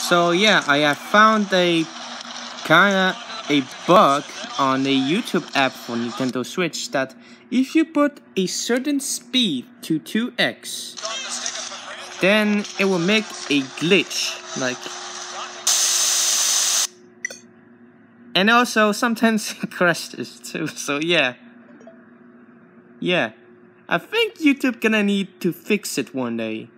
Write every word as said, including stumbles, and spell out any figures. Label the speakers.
Speaker 1: So yeah, I have found a kinda a bug on the YouTube app for Nintendo Switch that if you put a certain speed to two x, then it will make a glitch, like, and also sometimes it crashes too. So yeah, yeah, I think YouTube gonna need to fix it one day.